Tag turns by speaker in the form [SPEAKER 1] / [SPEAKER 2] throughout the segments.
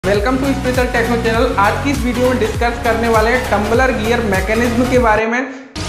[SPEAKER 1] Welcome to special techno channel. आज की इस वीडियो में डिस्कस करने वाले हैं टम्बलर गियर मैकेनिज्म के बारे में।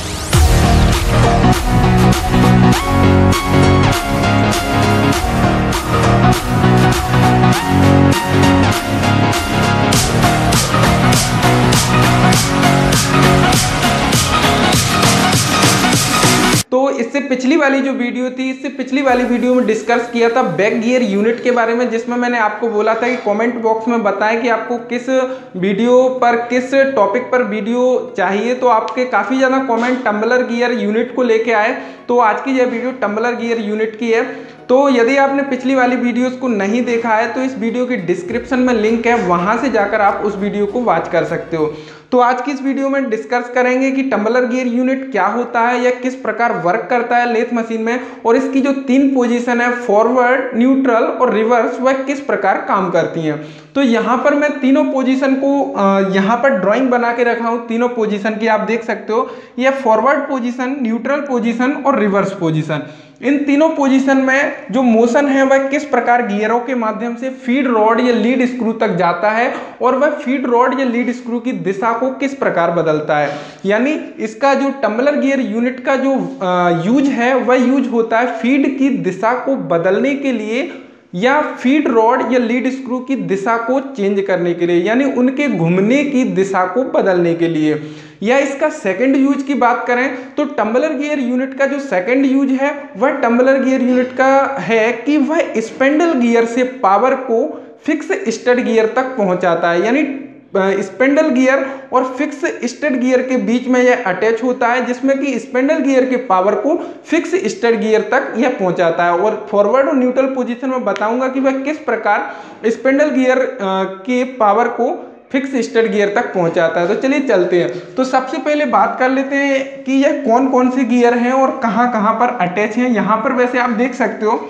[SPEAKER 1] तो इससे पिछली वाली जो वीडियो थी, इससे पिछली वाली वीडियो में डिस्कस किया था बैक गियर यूनिट के बारे में, जिसमें मैंने आपको बोला था कि कमेंट बॉक्स में बताएं कि आपको किस वीडियो पर, किस टॉपिक पर वीडियो चाहिए। तो आपके काफ़ी ज़्यादा कमेंट टम्बलर गियर यूनिट को लेके आए। तो आज की यह वीडियो टम्बलर गियर यूनिट की है। तो यदि आपने पिछली वाली वीडियोस को नहीं देखा है तो इस वीडियो की डिस्क्रिप्शन में लिंक है, वहां से जाकर आप उस वीडियो को वॉच कर सकते हो। तो आज की इस वीडियो में डिस्कस करेंगे कि टम्बलर गियर यूनिट क्या होता है या किस प्रकार वर्क करता है लेथ मशीन में, और इसकी जो तीन पोजीशन है, फॉरवर्ड, न्यूट्रल और रिवर्स, वह किस प्रकार काम करती हैं। तो यहाँ पर मैं तीनों पोजीशन को यहाँ पर ड्राइंग बना के रखा हूँ। तीनों पोजीशन की आप देख सकते हो, यह फॉरवर्ड पोजीशन, न्यूट्रल पोजीशन और रिवर्स पोजीशन। इन तीनों पोजीशन में जो मोशन है वह किस प्रकार गियरों के माध्यम से फीड रॉड या लीड स्क्रू तक जाता है, और वह फीड रॉड या लीड स्क्रू की दिशा को किस प्रकार बदलता है। यानी इसका जो टम्बलर गियर यूनिट का जो यूज है वह यूज होता है फीड की दिशा को बदलने के लिए या फीड रॉड या लीड स्क्रू की दिशा को चेंज करने के लिए, यानी उनके घूमने की दिशा को बदलने के लिए। या इसका सेकंड यूज की बात करें तो टम्बलर गियर यूनिट का जो सेकंड यूज है वह टम्बलर गियर यूनिट का है कि वह स्पेंडल गियर से पावर को फिक्स स्टड गियर तक पहुंचाता है। यानी स्पेंडल गियर और फिक्स स्टड गियर के बीच में यह अटैच होता है, जिसमें कि स्पेंडल गियर के पावर को फिक्स स्टड गियर तक यह पहुंचाता है। और फॉरवर्ड और न्यूट्रल पोजीशन में बताऊंगा कि वह किस प्रकार स्पेंडल गियर के पावर को फिक्स स्टड गियर तक पहुंचाता है। तो चलिए चलते हैं। तो सबसे पहले बात कर लेते हैं कि यह कौन कौन से गियर हैं और कहां कहां पर अटैच हैं। यहां पर वैसे आप देख सकते हो,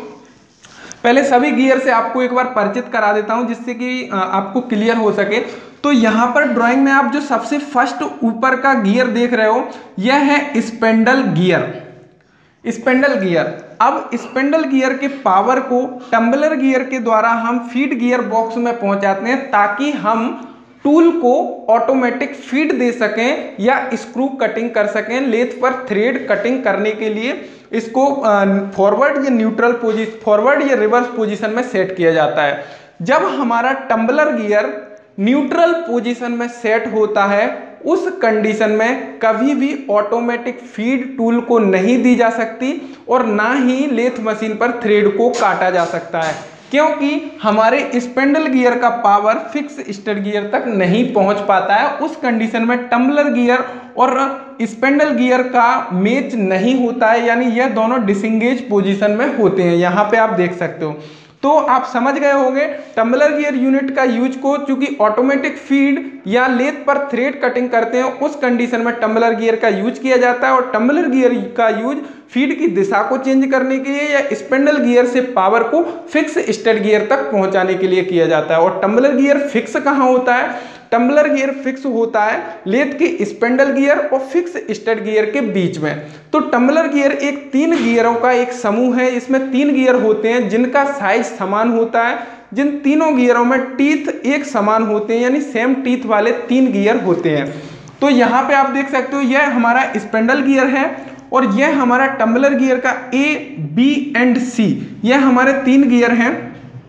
[SPEAKER 1] पहले सभी गियर से आपको एक बार परिचित करा देता हूं जिससे कि आपको क्लियर हो सके। तो यहां पर ड्राइंग में आप जो सबसे फर्स्ट ऊपर का गियर देख रहे हो, यह है स्पेंडल गियर। स्पेंडल गियर, अब स्पेंडल गियर के पावर को टम्बलर गियर के द्वारा हम फीड गियर बॉक्स में पहुंचाते हैं, ताकि हम टूल को ऑटोमेटिक फीड दे सकें या स्क्रू कटिंग कर सकें। लेथ पर थ्रेड कटिंग करने के लिए इसको फॉरवर्ड या न्यूट्रल पोजीशन, फॉरवर्ड या रिवर्स पोजीशन में सेट किया जाता है। जब हमारा टम्बलर गियर न्यूट्रल पोजीशन में सेट होता है, उस कंडीशन में कभी भी ऑटोमेटिक फीड टूल को नहीं दी जा सकती और ना ही लेथ मशीन पर थ्रेड को काटा जा सकता है, क्योंकि हमारे स्पेंडल गियर का पावर फिक्स स्टड गियर तक नहीं पहुंच पाता है। उस कंडीशन में टम्बलर गियर और स्पेंडल गियर का मैच नहीं होता है, यानी यह दोनों डिसंगेज पोजीशन में होते हैं। यहाँ पे आप देख सकते हो। तो आप समझ गए होंगे टम्बलर गियर यूनिट का यूज को, चूंकि ऑटोमेटिक फीड या लेथ पर थ्रेड कटिंग करते हैं, उस कंडीशन में टम्बलर गियर का यूज किया जाता है। और टम्बलर गियर का यूज फीड की दिशा को चेंज करने के लिए या स्पेंडल गियर से पावर को फिक्स स्टड गियर तक पहुंचाने के लिए किया जाता है। और टम्बलर गियर फिक्स कहाँ होता है? टम्बलर गियर फिक्स होता है लेथ के स्पेंडल गियर और फिक्स स्टड गियर के बीच में। तो टम्बलर गियर एक तीन गियरों का एक समूह है। इसमें तीन गियर होते हैं जिनका साइज समान होता है। जिन तीनों गियरों में टीथ एक समान होते हैं, यानी सेम टीथ वाले तीन गियर होते हैं। तो यहाँ पे आप देख सकते हो, यह हमारा स्पेंडल गियर है और यह हमारा टम्बलर गियर का A, B एंड C, यह हमारे तीन गियर हैं।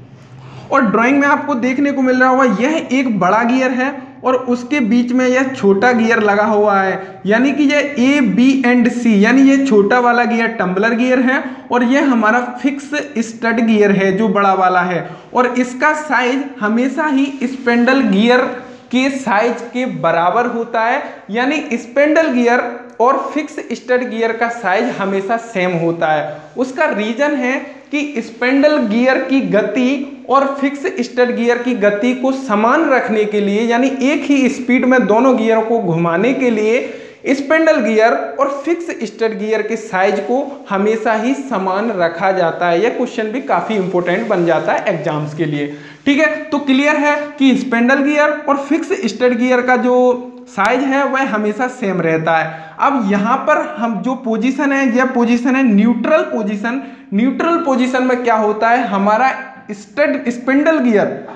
[SPEAKER 1] और ड्राइंग में आपको देखने को मिल रहा होगा, यह एक बड़ा गियर है और उसके बीच में यह छोटा गियर लगा हुआ है, यानी कि यह A, B एंड C, यानी यह छोटा वाला गियर टम्बलर गियर है और यह हमारा फिक्स स्टड गियर है जो बड़ा वाला है। और इसका साइज हमेशा ही स्पेंडल गियर के साइज के बराबर होता है, यानी स्पेंडल गियर और फिक्स स्टड गियर का साइज हमेशा सेम होता है। उसका रीजन है कि स्पेंडल गियर की गति और फिक्स स्टड गियर की गति को समान रखने के लिए, यानी एक ही स्पीड में दोनों गियरों को घुमाने के लिए स्पेंडल गियर और फिक्स स्टड गियर के साइज को हमेशा ही समान रखा जाता है। यह क्वेश्चन भी काफी इंपॉर्टेंट बन जाता है एग्जाम्स के लिए। ठीक है, तो क्लियर है कि स्पेंडल गियर और फिक्स स्टड गियर का जो साइज है वह हमेशा सेम रहता है। अब यहाँ पर हम जो पोजीशन है, यह पोजीशन है न्यूट्रल पोजीशन। न्यूट्रल पोजीशन में क्या होता है, हमारा spindle gear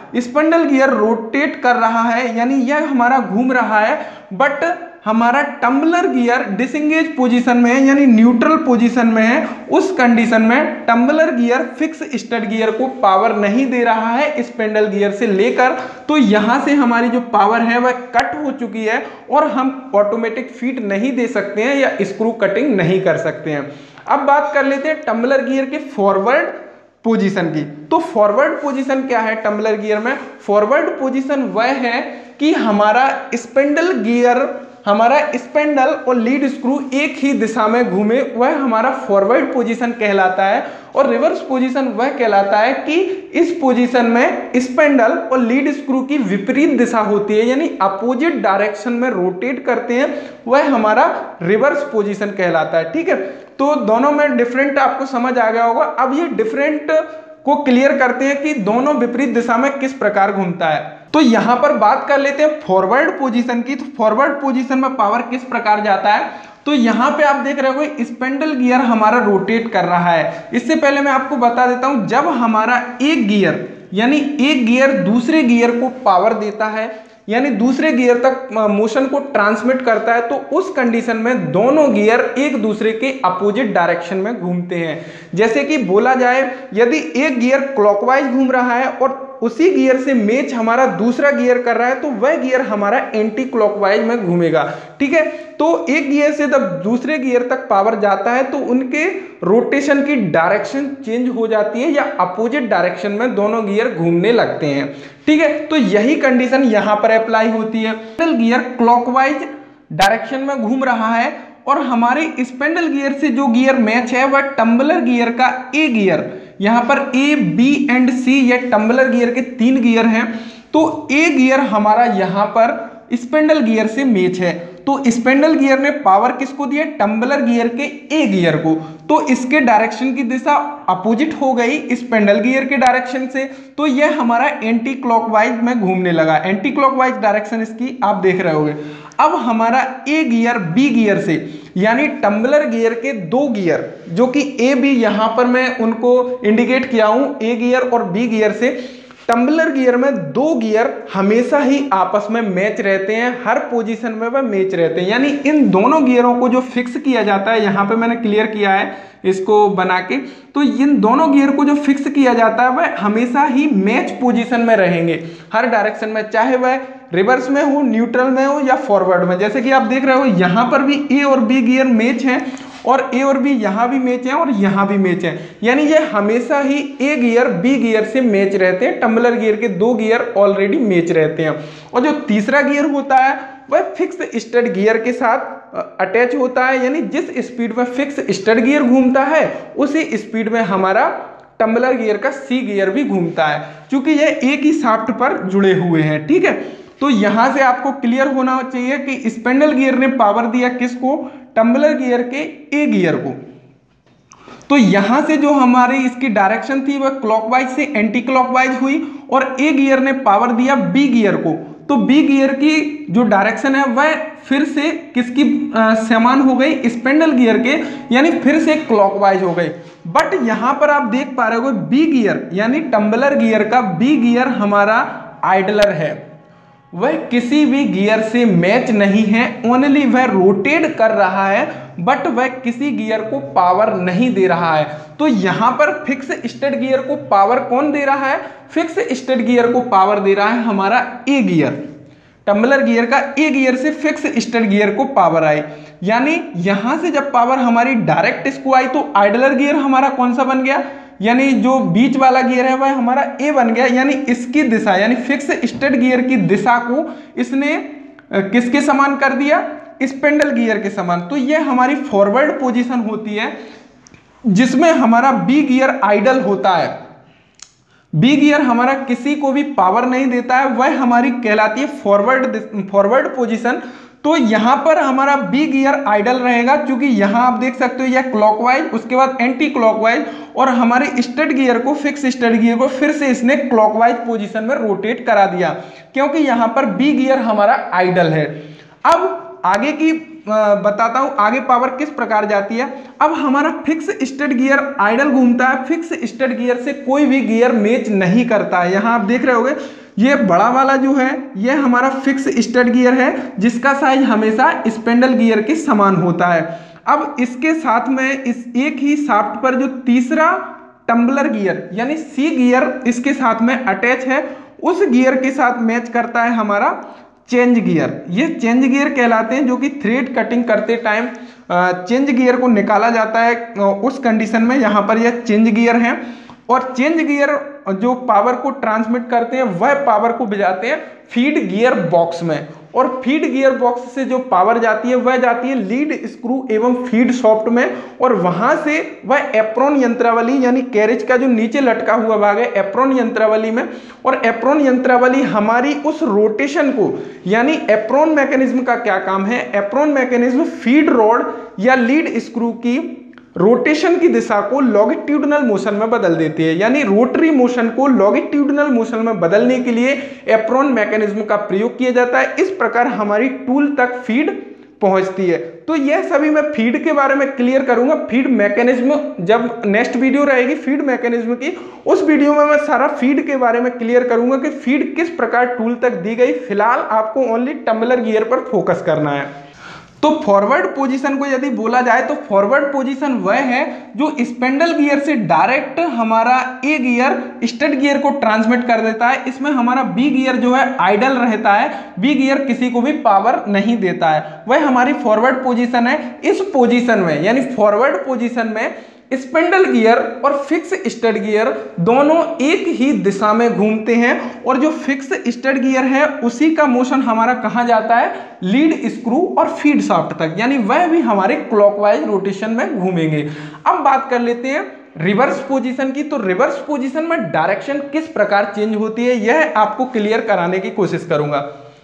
[SPEAKER 1] spindle gear rotate कर रहा है, यानी यह हमारा घूम रहा है, बट हमारा टम्बलर गियर डिसएंगेज पोजीशन में है, यानी न्यूट्रल पोजीशन में है। उस कंडीशन में tumbler gear fix stud gear को पावर नहीं दे रहा है स्पिंडल गियर से लेकर, तो यहां से हमारी जो पावर है वह कट हो चुकी है और हम ऑटोमेटिक फीड नहीं दे सकते हैं या स्क्रू कटिंग नहीं कर सकते हैं। अब बात कर लेते हैं टम्बलर गियर के फॉरवर्ड पोजीशन की। तो फॉरवर्ड पोजीशन क्या है टम्बलर गियर में? फॉरवर्ड पोजीशन वह है कि हमारा स्पिंडल गियर, हमारा स्पिंडल और लीड स्क्रू एक ही दिशा में घूमे, वह हमारा फॉरवर्ड पोजीशन कहलाता है। और रिवर्स पोजीशन वह कहलाता है कि इस पोजीशन में स्पिंडल और लीड स्क्रू की विपरीत दिशा होती है, यानी अपोजिट डायरेक्शन में रोटेट करते हैं, वह हमारा रिवर्स पोजीशन कहलाता है। ठीक है, तो दोनों में डिफरेंट आपको समझ आ गया होगा। अब ये डिफरेंट को क्लियर करते हैं कि दोनों विपरीत दिशा में किस प्रकार घूमता है। तो यहां पर बात कर लेते हैं फॉरवर्ड पोजीशन की। तो फॉरवर्ड पोजीशन में पावर किस प्रकार जाता है? तो यहां पे आप देख रहे हो स्पिंडल गियर हमारा रोटेट कर रहा है। इससे पहले मैं आपको बता देता हूं, जब हमारा एक गियर यानी एक गियर दूसरे गियर को पावर देता है, यानी दूसरे गियर तक मोशन को ट्रांसमिट करता है, तो उस कंडीशन में दोनों गियर एक दूसरे के अपोजिट डायरेक्शन में घूमते हैं। जैसे कि बोला जाए, यदि एक गियर क्लॉकवाइज घूम रहा है और उसी गियर से मैच हमारा दूसरा गियर कर रहा है, तो वह गियर हमारा एंटी क्लॉकवाइज में घूमेगा। ठीक है, तो एक गियर से जब दूसरे गियर तक पावर जाता है तो उनके रोटेशन की डायरेक्शन चेंज हो जाती है या अपोजिट डायरेक्शन में दोनों गियर घूमने लगते हैं। ठीक है, तो यही कंडीशन यहां पर अप्लाई होती है। स्पिंडल गियर क्लॉकवाइज डायरेक्शन में घूम रहा है और हमारे स्पिंडल गियर से जो गियर मैच है वह टम्बलर गियर का ए गियर, यहां पर ए बी एंड सी, ये टम्बलर गियर के 3 गियर हैं, तो ए गियर हमारा यहां पर स्पिंडल गियर से मैच है। तो स्पिंडल गियर ने पावर किसको दिया? टम्बलर गियर के ए गियर को। तो इसके डायरेक्शन की दिशा अपोजिट हो गई स्पिंडल गियर के डायरेक्शन से, तो यह हमारा एंटी क्लॉकवाइज में घूमने लगा। एंटी क्लॉकवाइज डायरेक्शन इसकी आप देख रहे होंगे। अब हमारा ए गियर बी गियर से, यानी टम्बलर गियर के 2 गियर, जो कि ए बी यहां पर मैं उनको इंडिकेट किया हूं, ए गियर और बी गियर से, टम्बलर गियर में 2 गियर हमेशा ही आपस में मैच रहते हैं, हर पोजीशन में वह मैच रहते हैं। यानी इन दोनों गियरों को जो फिक्स किया जाता है, यहां पे मैंने क्लियर किया है इसको बना के, तो इन दोनों गियर को जो फिक्स किया जाता है वह हमेशा ही मैच पोजीशन में रहेंगे हर डायरेक्शन में, चाहे वह रिवर्स में हो, न्यूट्रल में हो या फॉरवर्ड में। जैसे कि आप देख रहे हो यहां पर भी ए और बी गियर मैच हैं और ए और बी यहां भी मैच है और यहां भी मैच है, यानी ये हमेशा ही ए गियर बी गियर से मैच रहते हैं। टम्बलर गियर के 2 गियर ऑलरेडी मैच रहते हैं। और जो तीसरा गियर होता है वह फिक्स स्टड गियर के साथ अटैच होता है, यानी जिस स्पीड में फिक्स स्टड गियर घूमता है उसी स्पीड में हमारा टम्बलर गियर का सी गियर भी घूमता है, क्योंकि ये एक ही शाफ्ट पर जुड़े हुए हैं। ठीक है, तो यहां से आपको क्लियर होना चाहिए कि स्पिंडल गियर ने पावर दिया किसको? टम्बलर गियर के ए गियर को। तो यहां से जो हमारी इसकी डायरेक्शन थी वह क्लॉकवाइज से एंटी क्लॉकवाइज हुई और ए गियर ने पावर दिया बी गियर को। तो बी गियर की जो डायरेक्शन है वह फिर से किसकी समान हो गई? स्पिंडल गियर के, यानी फिर से क्लॉकवाइज हो गई। बट यहां पर आप देख पा रहे हो बी गियर यानी टम्बलर गियर का बी गियर हमारा आइडलर है, वह किसी भी गियर से मैच नहीं है, ओनली वह रोटेट कर रहा है, बट वह किसी गियर को पावर नहीं दे रहा है। तो यहां पर फिक्स स्टड गियर को पावर कौन दे रहा है? फिक्स स्टड गियर को पावर दे रहा है हमारा ए गियर। टम्बलर गियर का ए गियर से फिक्स स्टड गियर को पावर आई, यानी यहां से जब पावर हमारी डायरेक्ट इसको आई तो आइडलर गियर हमारा कौन सा बन गया? यानी जो बीच वाला गियर है वह हमारा ए बन गया, यानी इसकी दिशा यानी फिक्स स्टड गियर की दिशा को इसने किसके समान कर दिया? स्पिंडल गियर के समान। तो यह हमारी फॉरवर्ड पोजीशन होती है जिसमें हमारा बी गियर आइडल होता है। बी गियर हमारा किसी को भी पावर नहीं देता है, वह हमारी कहलाती है फॉरवर्ड पोजीशन। तो यहां पर हमारा बी गियर आइडल रहेगा, क्योंकि यहां आप देख सकते हो यह क्लॉकवाइज, उसके बाद एंटी क्लॉकवाइज, और हमारे स्टड गियर को फिक्स स्टड गियर को फिर से इसने क्लॉकवाइज पोजीशन में रोटेट करा दिया, क्योंकि यहां पर बी गियर हमारा आइडल है। अब आगे की बताता हूं आगे पावर किस प्रकार जाती है। अब हमारा फिक्स स्टड गियर आइडल घूमता है, फिक्स स्टड गियर से कोई भी गियर मैच नहीं करता है। यहां आप देख रहे होंगे ये बड़ा वाला जो है ये हमारा फिक्स स्टड गियर है जिसका साइज हमेशा स्पेंडल गियर के समान होता है। अब इसके साथ में इस एक ही शाफ्ट पर जो तीसरा टम्बलर गियर यानी सी गियर इसके साथ में अटैच है, उस गियर के साथ मैच करता है हमारा चेंज गियर। ये चेंज गियर कहलाते हैं, जो कि थ्रेड कटिंग करते टाइम चेंज गियर को निकाला जाता है। उस कंडीशन में यहाँ पर यह चेंज गियर है। और चेंज गियर जो पावर को ट्रांसमिट करते हैं वह पावर को भेजाते हैं फीड गियर बॉक्स में, और फीड गियर बॉक्स से जो पावर जाती है वह जाती है लीड स्क्रू एवं फीड सॉफ्ट में, और वहां से वह एप्रोन यंत्रावली यानी कैरेज का जो नीचे लटका हुआ भाग है एप्रोन यंत्रावली में, और एप्रोन यंत्रावली हमारी उस रोटेशन को यानी एप्रोन मैकेनिज्म का क्या काम है, एप्रोन मैकेनिज्म फीड रॉड या लीड स्क्रू की रोटेशन की दिशा को लॉन्गिट्यूडिनल मोशन में बदल देती है। यानी रोटरी मोशन को लॉन्गिट्यूडिनल मोशन में बदलने के लिए एप्रोन मैकेनिज्म का प्रयोग किया जाता है। इस प्रकार हमारी टूल तक फीड पहुंचती है। तो यह सभी मैं फीड के बारे में क्लियर करूंगा। फीड मैकेनिज्म जब नेक्स्ट वीडियो रहेगी फीड मैकेनिज्म की, उस वीडियो में मैं सारा फीड के बारे में क्लियर करूंगा कि फीड किस प्रकार टूल तक दी गई। फिलहाल आपको ओनली टम्बलर गियर पर फोकस करना है। तो फॉरवर्ड पोजीशन को यदि बोला जाए तो फॉरवर्ड पोजीशन वह है जो स्पेंडल गियर से डायरेक्ट हमारा ए गियर स्टड गियर को ट्रांसमिट कर देता है। इसमें हमारा बी गियर जो है आइडल रहता है, बी गियर किसी को भी पावर नहीं देता है, वह हमारी फॉरवर्ड पोजीशन है। इस पोजीशन में यानी फॉरवर्ड पोजीशन में स्पेंडल गियर और फिक्स स्टड गियर दोनों एक ही दिशा में घूमते हैं, और जो फिक्स स्टड गियर है उसी का मोशन हमारा कहां जाता है, लीड स्क्रू और फीड शाफ्ट तक, यानी वह भी हमारे क्लॉकवाइज रोटेशन में घूमेंगे। अब बात कर लेते हैं रिवर्स पोजीशन की। तो रिवर्स पोजीशन में डायरेक्शन किस प्रकार चेंज होती है यह आपको क्लियर कराने की कोशिश करूंगा।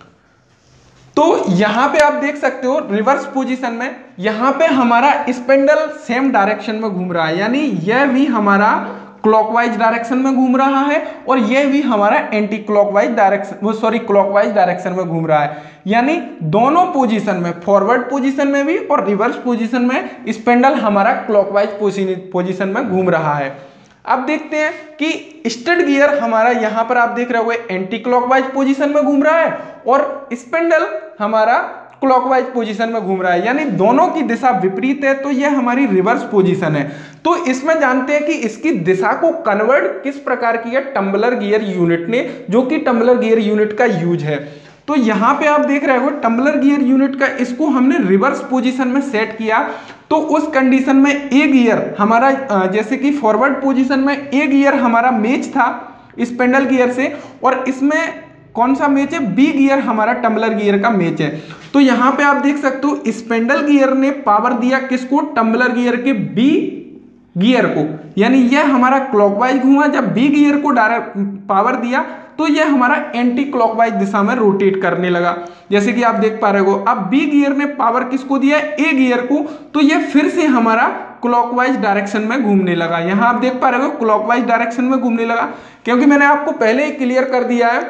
[SPEAKER 1] तो यहां पे आप देख सकते हो रिवर्स पोजीशन में यहां पे हमारा स्पेंडल सेम डायरेक्शन में घूम रहा है, यानी यह भी हमारा क्लॉकवाइज डायरेक्शन में घूम रहा है और यह भी हमारा anti clockwise direction clockwise direction में घूम रहा है। यानी दोनों पोजीशन में फॉरवर्ड पोजीशन में भी और रिवर्स पोजीशन में स्पेंडल हमारा क्लॉकवाइज पोजीशन में घूम रहा है। अब देखते हैं कि स्टड गियर हमारा यहां पर आप देख रहे होंगे एंटी क्लॉकवाइज पोजीशन में घूम रहा है और स्पेंडल हमारा क्लॉकवाइज पोजीशन में घूम रहा है, यानी दोनों की दिशा विपरीत है। तो यह हमारी रिवर्स पोजीशन है। तो इसमें जानते हैं कि इसकी दिशा को कन्वर्ट किस प्रकार किया टम्बलर गियर यूनिट ने, जो कि टम्बलर गियर यूनिट का यूज है। तो यहां पे आप देख रहे हो टम्बलर गियर यूनिट का इसको हमने रिवर्स पोजीशन में सेट किया। तो उस कंडीशन में ए गियर हमारा जैसे कि फॉरवर्ड पोजीशन में ए गियर हमारा मैच था स्पेंडल गियर से, और इसमें कौन सा मैच है, बी गियर हमारा टम्बलर गियर का मैच है। तो यहां पे आप देख सकते हो स्पेंडल गियर ने पावर दिया किसको, टम्बलर गियर के बी गियर को, यानी यह हमारा क्लॉकवाइज घूमा। जब बी गियर को डायरेक्ट पावर दिया तो यह हमारा एंटी क्लॉकवाइज दिशा में रोटेट करने लगा, जैसे कि आप देख पा रहे हो। अब बी गियर ने पावर किसको दिया, ए गियर को, तो यह फिर से हमारा क्लॉकवाइज डायरेक्शन में घूमने लगा। यहां आप देख पा रहे हो क्लॉकवाइज डायरेक्शन में घूमने लगा, क्योंकि मैंने आपको पहले ही क्लियर कर दिया है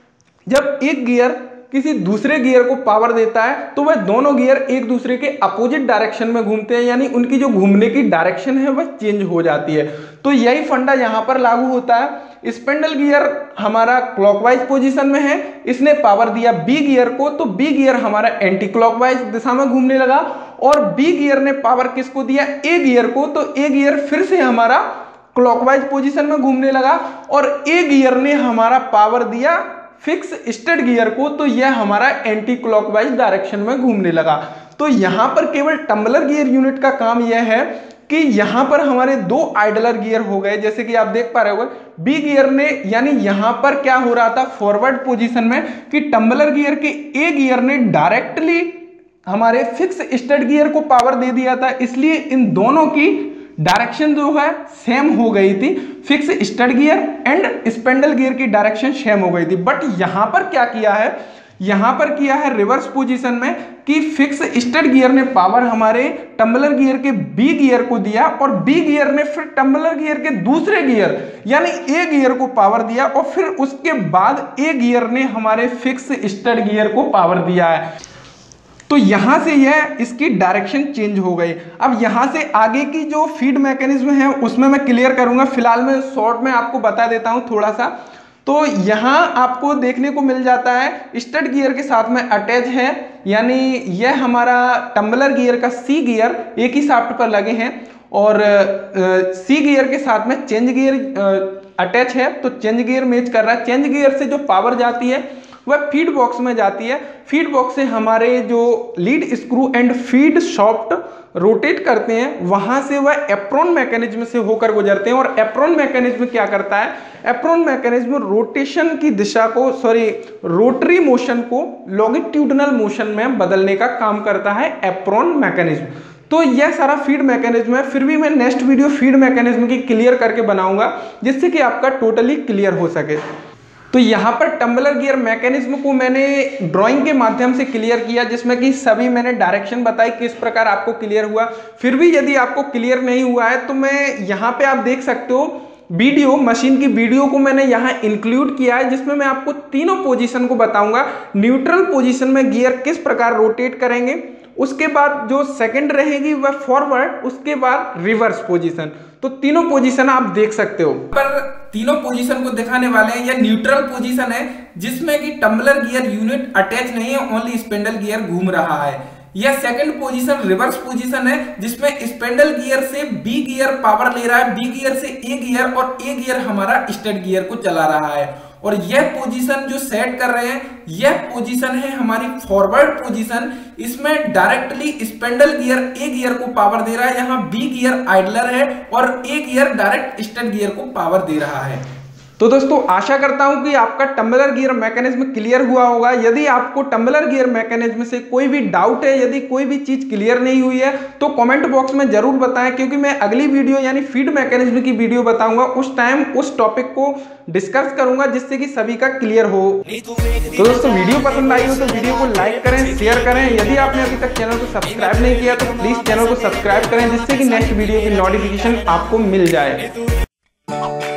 [SPEAKER 1] जब एक गियर किसी दूसरे गियर को पावर देता है तो वह दोनों गियर एक दूसरे के अपोजिट डायरेक्शन में घूमते हैं, यानी उनकी जो घूमने की डायरेक्शन है वह चेंज हो जाती है। तो यही फंडा यहां पर लागू होता है। स्पेंडल गियर हमारा क्लॉकवाइज पोजीशन में है, इसने पावर दिया बी गियर को, तो बी गियर हमारा एंटी क्लॉकवाइज दिशा में घूमने लगा, और बी गियर ने पावर किसको दिया, ए गियर को, तो ए गियर फिर से हमारा क्लॉकवाइज पोजीशन में घूमने लगा, और ए गियर ने हमारा पावर दिया फिक्स स्टड गियर को, तो यह हमारा एंटी क्लॉकवाइज डायरेक्शन में घूमने लगा। तो यहां पर केवल टम्बलर गियर यूनिट का काम यह है कि यहां पर हमारे दो आइडलर गियर हो गए, जैसे कि आप देख पा रहे हो बी गियर ने, यानी यहां पर क्या हो रहा था फॉरवर्ड पोजीशन में कि टम्बलर गियर के ए गियर ने डायरेक्टली हमारे फिक्स स्टड गियर को पावर दे दिया था, इसलिए इन दोनों की डायरेक्शन जो है सेम हो गई थी। Fix stud gear and spindle gear की डायरेक्शन सेम हो गई थी। बट यहां पर क्या किया है, यहां पर किया है रिवर्स पोजीशन में कि फिक्स स्टड गियर ने पावर हमारे टम्बलर गियर के बी गियर को दिया, और बी गियर ने फिर टम्बलर गियर के दूसरे गियर यानी ए गियर को पावर दिया, और फिर उसके बाद ए गियर ने हमारे फिक्स स्टड गियर को पावर दिया है। तो यहाँ से यह इसकी डायरेक्शन चेंज हो गई। अब यहाँ से आगे की जो फीड मैकेनिज्म है उसमें मैं क्लियर करूंगा, फिलहाल मैं शॉर्ट में आपको बता देता हूँ थोड़ा सा। तो यहाँ आपको देखने को मिल जाता है स्टड गियर के साथ में अटैच है, यानी यह हमारा टम्बलर गियर का सी गियर एक ही शाफ्ट पर लगे हैं, और सी गियर के साथ में चेंज गियर अटैच है। तो चेंज गियर मैच कर रहा है। चेंज गियर से जो पावर जाती है वह फीड बॉक्स में जाती है। फीड बॉक्स से हमारे जो lead screw and feed shaft rotate करते हैं, वहां से वह एप्रोन मैकेनिज्म से होकर गुजरते हैं। और एप्रोन मैकेनिज्म क्या करता है? एप्रोन मैकेनिज्म रोटेशन की दिशा को, रोटरी मोशन को लॉन्गिट्यूडिनल मोशन में बदलने का काम करता है एप्रोन मैकेनिज्म। तो यह सारा फीड मैकेनिज्म है। फिर भी मैं नेक्स्ट वीडियो फीड मैकेनिज्म की क्लियर करके बनाऊंगा, जिससे कि आपका टोटली क्लियर हो सके। तो यहाँ पर टम्बलर गियर मैकेनिज्म को मैंने ड्राइंग के माध्यम से क्लियर किया, जिसमें कि सभी मैंने डायरेक्शन बताई किस प्रकार आपको क्लियर हुआ। फिर भी यदि आपको क्लियर नहीं हुआ है तो मैं यहाँ पे आप देख सकते हो वीडियो, मशीन की वीडियो को मैंने यहाँ इंक्लूड किया है, जिसमें मैं आपको तीनों पोजीशन को बताऊंगा। न्यूट्रल पोजीशन में गियर किस प्रकार रोटेट करेंगे, उसके बाद जो सेकंड रहेगी वह फॉरवर्ड, उसके बाद रिवर्स पोजीशन। तो तीनों पोजीशन आप देख सकते हो। पर तीनों पोजीशन को दिखाने वाले हैं। यह न्यूट्रल पोजीशन है जिसमें कि टम्बलर गियर यूनिट अटैच नहीं है, ओनली स्पिंडल गियर घूम रहा है। यह सेकंड पोजीशन रिवर्स पोजीशन है, जिसमें स्पिंडल गियर से बी गियर पावर ले रहा है, बी गियर से ए गियर, और ए गियर हमारा स्टड गियर को चला रहा है। और यह पोजीशन जो सेट कर रहे हैं, यह पोजीशन है हमारी फॉरवर्ड पोजीशन। इसमें directly spindle gear A gear को पावर दे रहा है, यहाँ बी गियर आइडलर है, और A gear direct stud gear को पावर दे रहा है। तो दोस्तों आशा करता हूं कि आपका टम्बलर गियर मैकेनिज्म क्लियर हुआ होगा। यदि आपको टम्बलर गियर मैकेनिज्म से कोई भी डाउट है, यदि कोई भी चीज क्लियर नहीं हुई है, तो कमेंट बॉक्स में जरूर बताएं, क्योंकि मैं अगली वीडियो यानी फीड मैकेनिज्म की वीडियो बताऊंगा, उस टाइम उस टॉपिक को डिस्कस करूंगा, जिससे कि सभी का क्लियर हो। तो दोस्तों वीडियो पसंद आई हो तो वीडियो को लाइक करें, शेयर करें। यदि आपने अभी तक चैनल को सब्सक्राइब नहीं किया तो प्लीज चैनल को सब्सक्राइब करें, जिससे कि नेक्स्ट वीडियो की नोटिफिकेशन आपको मिल जाए।